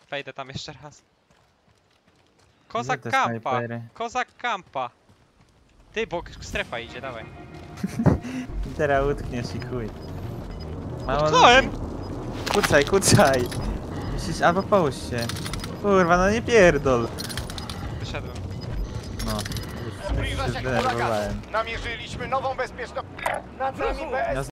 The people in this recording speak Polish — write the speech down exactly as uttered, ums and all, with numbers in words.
Wejdę tam jeszcze raz. Kozak Gdzie te kampa! snajpery? Kozak kampa! Ty, bo strefa idzie, dawaj. I teraz utkniesz i chuj. Mało Utknąłem! Kucaj, kucaj! Musisz, albo połóż się. Kurwa, no nie pierdol. Wyszedłem. No. Zbliża Już się się huragan. zdenerwowałem. Namierzyliśmy nową bezpieczną... Nad nami B S